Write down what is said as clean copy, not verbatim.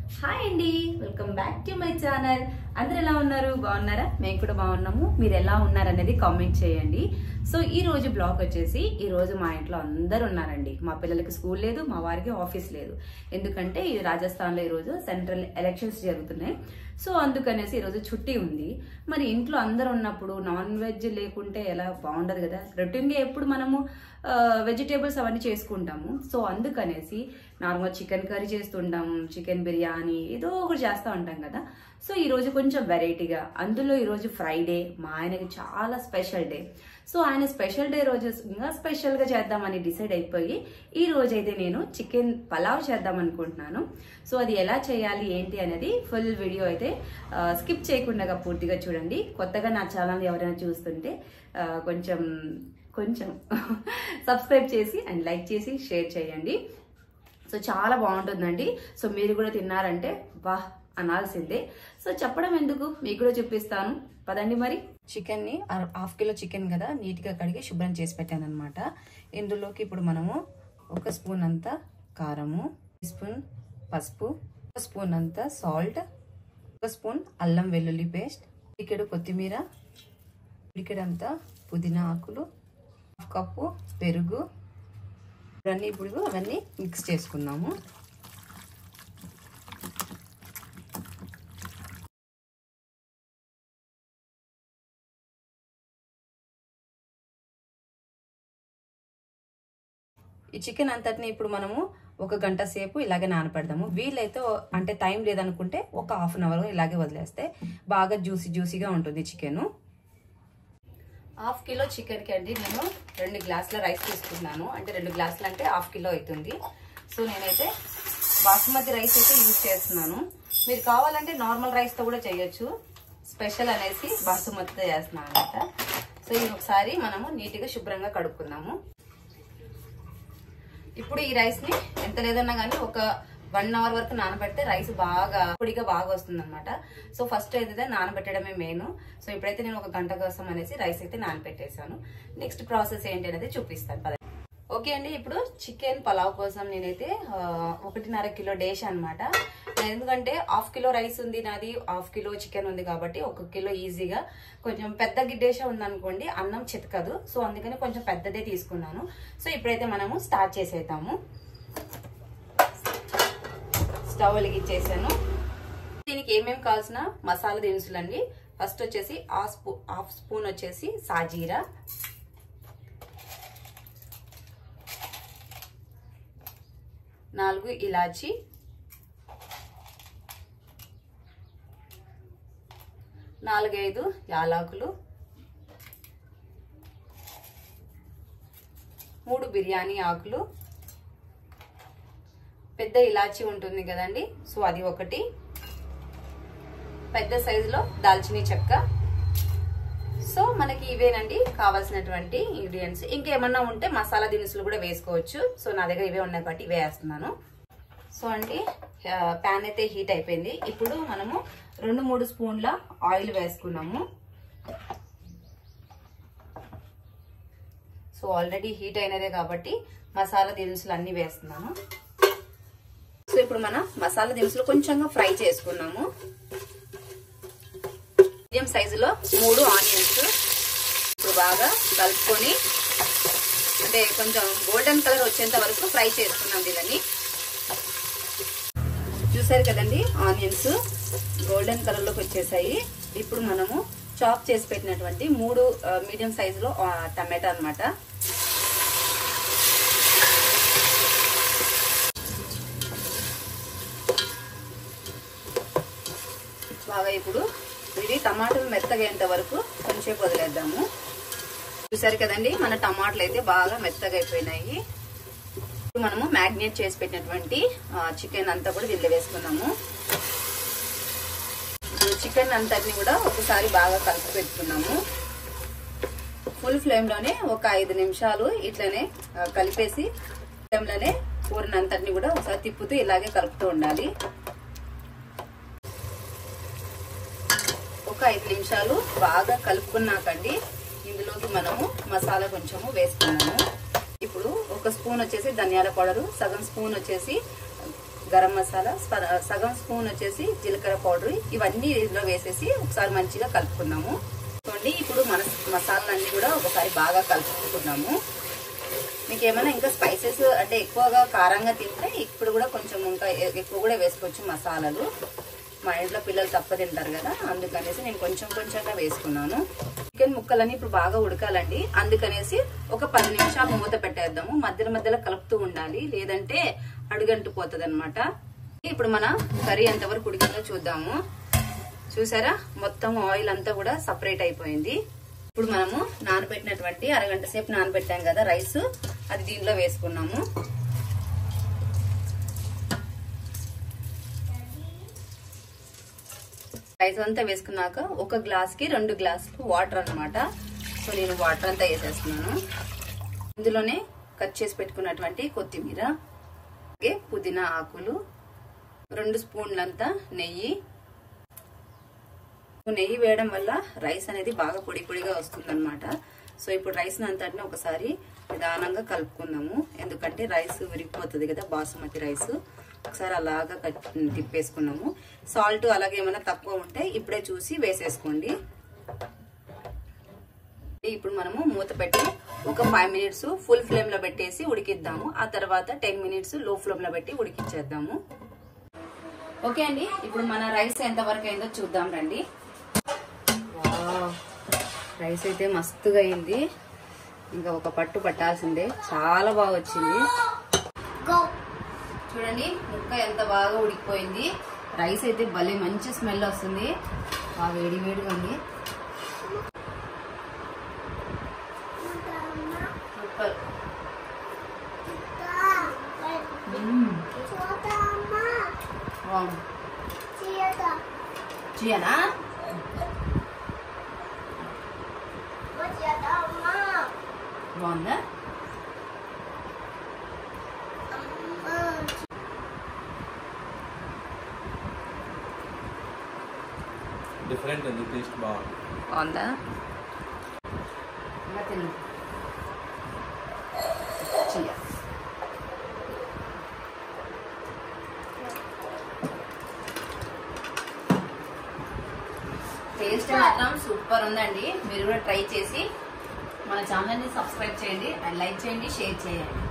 Hi అండి, welcome back to my channel. అందరు ఎలా ఉన్నారు? బాగున్నారా? మేము కూడా బాగున్నాము. మీరు ఎలా ఉన్నారు అనేది కామెంట్ చేయండి. సో ఈ రోజు బ్లాగ్ వచ్చేసి, ఈ రోజు మా ఇంట్లో అందరు ఉన్నారండి. మా పిల్లలకి స్కూల్ లేదు, మా వారికి ఆఫీస్ లేదు. ఎందుకంటే ఈ రాజస్థాన్ లో ఈ రోజు సెంట్రల్ ఎలక్షన్స్ జరుగుతున్నాయి. సో అందుకనేసి ఈ రోజు ఛుట్టి ఉంది. మరి ఇంట్లో అందరు ఉన్నప్పుడు నాన్ వెజ్ లేకుంటే ఎలా? బాగుండదు కదా. రొటీన్ గా ఎప్పుడు మనము వెజిటేబుల్స్ అవన్నీ చేసుకుంటాము. సో అందుకనేసి నార్మల్ చికెన్ కర్రీ చేస్తుంటాము, చికెన్ బిర్యానీ ఏదో ఒకటి చేస్తూ ఉంటాం కదా. సో ఈ రోజు కొంచెం వెరైటీగా, అందులో ఈ రోజు ఫ్రైడే, మా ఆయనకి చాలా స్పెషల్ డే. సో ఆయన స్పెషల్ డే రోజు ఇంకా స్పెషల్ గా చేద్దామని డిసైడ్ అయిపోయి ఈ రోజు అయితే నేను చికెన్ పలావ్ చేద్దాం అనుకుంటున్నాను. సో అది ఎలా చేయాలి ఏంటి అనేది ఫుల్ వీడియో అయితే స్కిప్ చేయకుండా పూర్తిగా చూడండి. కొత్తగా నా ఛానల్ ఎవరైనా చూస్తుంటే కొంచెం సబ్స్క్రైబ్ చేసి అండ్ లైక్ చేసి షేర్ చేయండి. సో చాలా బాగుంటుందండి. సో మీరు కూడా తిన్నారంటే వాహ్ అనాల్సిందే. సో చెప్పడం ఎందుకు, మీకు కూడా చూపిస్తాను పదండి. మరి చికెన్ ని హాఫ్ కిలో చికెన్ కదా, నీట్ గా కడిగి శుభ్రం చేసి పెట్టాను అనమాట. ఇందులోకి ఇప్పుడు మనము 1 స్పూన్ అంత కారము, 1 స్పూన్ పసుపు, 1 స్పూన్ అంత సాల్ట్, 1 స్పూన్ అల్లం వెల్లుల్లి పేస్ట్, పిడికెడు కొత్తిమీర, పిడికెడంతా పుదీనా ఆకులు, 1 కప్పు పెరుగు, ఇప్పుడు అవన్నీ మిక్స్ చేసుకున్నాము. ఈ చికెన్ అంతటిని ఇప్పుడు మనము 1 గంట సేపు ఇలాగే నానపెడదాము. వీలైతే అంటే టైం లేదనుకుంటే ఒక హాఫ్ అన్ అవర్ ఇలాగే వదిలేస్తే బాగా జ్యూసీగా ఉంటుంది చికెన్. 1/2 కిలో చికెన్ కి అండి నేను 2 గ్లాసుల రైస్ తీసుకున్నాను. అంటే 2 గ్లాసులు అంటే 1/2 కిలో అవుతుంది. సో నేనైతే బాస్మతి రైస్ అయితే యూజ్ చేస్తున్నాను. మీరు కావాలంటే నార్మల్ రైస్ తో కూడా చేయొచ్చు. స్పెషల్ అనేసి బాస్మతితో చేస్తున్నాను అనమాట. సో ఇది ఒకసారి మనము నీట్ గా శుభ్రంగా కడుక్కుందాము. ఇప్పుడు ఈ రైస్ ని ఎంత లేదన్నా గానీ ఒక 1 అవర్ వరకు నానబెడితే రైస్ బాగా పొడిగా బాగా వస్తుంది అనమాట. సో ఫస్ట్ అయితే నానబెట్టడమే మెయిన్. సో ఇప్పుడైతే నేను 1 గంట కోసం అనేసి రైస్ అయితే నానబెట్టేశాను. నెక్స్ట్ ప్రాసెస్ ఏంటి అనేది చూపిస్తాను. ఓకే అండి, ఇప్పుడు చికెన్ పలావ్ కోసం నేనైతే 1.5 కిలో డేష్ అనమాట. ఎందుకంటే 1/2 కిలో రైస్ ఉంది నాది, 1/2 కిలో చికెన్ ఉంది కాబట్టి 1 కిలో ఈజీగా. కొంచెం పెద్ద గిడ్డేష ఉందనుకోండి అన్నం చితకదు. సో అందుకని కొంచెం పెద్దదే తీసుకున్నాను. సో ఇప్పుడైతే మనము స్టార్ట్ చేసేద్దాము. స్టవ్ వెలిగించేసాను. దీనికి ఏమేమి కావాల్సిన మసాలా దినుసులండి. ఫస్ట్ వచ్చేసి 1/2 స్పూన్ వచ్చేసి సాజీరా, 4 ఇలాచి, 4-5 యాలకులు, 3 బిర్యానీ ఆకులు, పెద్ద ఇలాచి ఉంటుంది కదండి, సో అది 1, పెద్ద సైజులో దాల్చినీ చెక్క. సో మనకి ఇవేనండి కావాల్సినటువంటి ఇంగ్రీడియంట్స్. ఇంకేమన్నా ఉంటే మసాలా దినుసులు కూడా వేసుకోవచ్చు. సో నా దగ్గర ఇవే ఉన్నాయి కాబట్టి ఇవే వేస్తున్నాను. సో అండి ప్యాన్ అయితే హీట్ అయిపోయింది. ఇప్పుడు మనము 2-3 స్పూన్ల ఆయిల్ వేసుకున్నాము. సో ఆల్రెడీ హీట్ అయినదే కాబట్టి మసాలా దినుసులు అన్ని వేస్తున్నాను. సో ఇప్పుడు మనం మసాలా దినుసులు కొంచెంగా ఫ్రై చేసుకున్నాము. మీడియం సైజులో 3 ఆనియన్స్ ఇప్పుడు బాగా కలుపుకొని, అంటే కొంచెం గోల్డెన్ కలర్ వచ్చేంత వరకు ఫ్రై చేసుకున్నాం దీన్ని. చూసారు కదండి, ఆనియన్స్ గోల్డెన్ కలర్ లోకి వచ్చేసాయి. ఇప్పుడు మనము చాప్ చేసి పెట్టినటువంటి 3 మీడియం సైజులో టమాటా అన్నమాట. బాగా ఇప్పుడు ఇది టమాటాలు మెత్తగయ్యేంత వరకు కొంచెం వదిలేద్దాము. చూసారు కదండి, మన టమాటాలు అయితే బాగా మెత్తగా అయిపోయినాయి. ఇప్పుడు మనము మ్యాగ్నేట్ చేసి పెట్టినటువంటి చికెన్ అంతా కూడా దీనిలో వేసుకున్నాము. చికెన్ అంతటిని కూడా ఒకసారి బాగా కలిపి పెట్టుకున్నాము. ఫుల్ ఫ్లేమ్ లోనే ఒక 5 నిమిషాలు ఇట్లనే కలిపేసి ఫ్లేమ్ లోనే కూరనంతటిని కూడా ఒకసారి తిప్పుతూ ఇలాగే కలుపుతూ ఉండాలి. ఒక 5 నిమిషాలు బాగా కలుపుకున్నాకండి ఇందులోకి మనము మసాలా కొంచెము వేసుకున్నాము. ఇప్పుడు 1 స్పూన్ వచ్చేసి ధనియాల పౌడరు, సగం స్పూన్ వచ్చేసి గరం మసాలా, సగం స్పూన్ వచ్చేసి జీలకర్ర పౌడర్, ఇవన్నీ ఇందులో వేసేసి ఒకసారి మంచిగా కలుపుకున్నాము. చూడండి, ఇప్పుడు మన మసాలాలన్నీ కూడా ఒకసారి బాగా కలుపుకున్నాము. మీకు ఏమైనా ఇంకా స్పైసెస్ అంటే ఎక్కువగా కారంగా తింటే ఇప్పుడు కూడా కొంచెం ఇంకా ఎక్కువ కూడా వేసుకోవచ్చు మసాలాలు. మా ఇంట్లో పిల్లలు తప్ప తింటారు కదా, అందుకనేసి నేను కొంచెంగా వేసుకున్నాను. చికెన్ ముక్కలన్నీ ఇప్పుడు బాగా ఉడకాలండి, అందుకనేసి ఒక 10 నిమిషాలు మూత పెట్టేద్దాము. మధ్యలో కలుపుతూ ఉండాలి, లేదంటే అడుగంటుపోతుంది అనమాట. ఇప్పుడు మన కర్రీ ఎంతవరకు ఉడికిందో చూద్దాము. చూసారా, మొత్తం ఆయిల్ అంతా కూడా సపరేట్ అయిపోయింది. ఇప్పుడు మనము నానబెట్టినటువంటి అరగంట సేపు నానబెట్టాం కదా రైస్, అది దీనిలో వేసుకున్నాము. రైస్ అంతా వేసుకున్నాక 1 గ్లాస్కి 2 గ్లాసులు వాటర్ అన్నమాట. సో నేను వాటర్ అంతా వేసేస్తున్నాను. ఇందులోనే కట్ చేసి పెట్టుకున్నటువంటి కొత్తిమీర, అలాగే పుదీనా ఆకులు, 2 స్పూన్లంతా నెయ్యి. నెయ్యి వేయడం వల్ల రైస్ అనేది బాగా పొడిగా వస్తుంది అనమాట. సో ఇప్పుడు రైస్ అంతటిని ఒకసారి నిదానంగా కలుపుకుందాము, ఎందుకంటే రైస్ విరిగిపోతుంది కదా బాసుమతి రైస్. ఒకసారి అలాగా తిప్పేసుకున్నాము. సాల్ట్ అలాగే ఏమైనా తక్కువ ఉంటే ఇప్పుడే చూసి వేసేసుకోండి. ఇప్పుడు మనము మూత పెట్టి ఒక 5 మినిట్స్ ఫుల్ ఫ్లేమ్ లో పెట్టేసి ఉడికిద్దాము. ఆ తర్వాత 10 మినిట్స్ లో ఫ్లేమ్ లో పెట్టి ఉడికించేద్దాము. ఓకే అండి, ఇప్పుడు మన రైస్ ఎంత వరకు అయిందో చూద్దాం రండి. రైస్ అయితే మస్తుగా అయింది, ఇంకా ఒక పట్టు పట్టాల్సిందే. చాలా బాగా వచ్చింది. చూడండి ముక్క ఎంత బాగా ఉడికిపోయింది. రైస్ అయితే భలే మంచి స్మెల్ వస్తుంది, బాగా వేడిగా ఉంది. సూపర్. చేయనా బాగుందా? డిఫరెంట్ ఉంది, టేస్ట్ బాగుందా? ఇలా తిను. టేస్ట్ మాత్రం సూపర్ ఉందండి. మీరు కూడా ట్రై చేసి మన ఛానల్ని సబ్స్క్రైబ్ చేయండి అండ్ లైక్ చేయండి, షేర్ చేయండి.